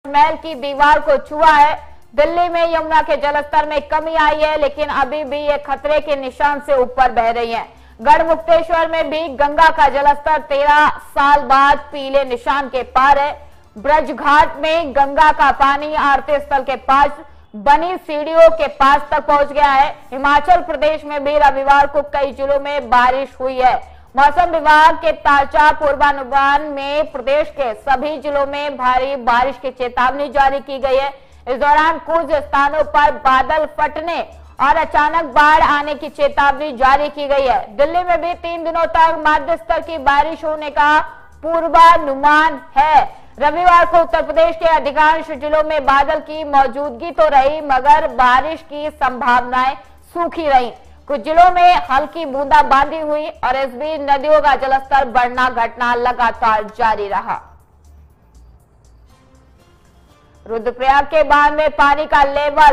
महल की दीवार को छुआ है। दिल्ली में यमुना के जलस्तर में कमी आई है, लेकिन अभी भी ये खतरे के निशान से ऊपर बह रही है। गढ़मुक्तेश्वर में भी गंगा का जलस्तर 13 साल बाद पीले निशान के पार है। ब्रज घाट में गंगा का पानी आरती स्थल के पास बनी सीढ़ियों के पास तक पहुंच गया है। हिमाचल प्रदेश में भी रविवार को कई जिलों में बारिश हुई है। मौसम विभाग के ताजा पूर्वानुमान में प्रदेश के सभी जिलों में भारी बारिश की चेतावनी जारी की गई है। इस दौरान कुछ स्थानों पर बादल फटने और अचानक बाढ़ आने की चेतावनी जारी की गई है। दिल्ली में भी 3 दिनों तक मध्य स्तर की बारिश होने का पूर्वानुमान है। रविवार को उत्तर प्रदेश के अधिकांश जिलों में बादल की मौजूदगी तो रही, मगर बारिश की संभावनाएं सूखी रही। कुछ जिलों में हल्की बूंदाबांदी हुई और इस बीच नदियों का जलस्तर बढ़ना घटना लगातार जारी रहा। रुद्रप्रयाग के बांध में पानी का लेवल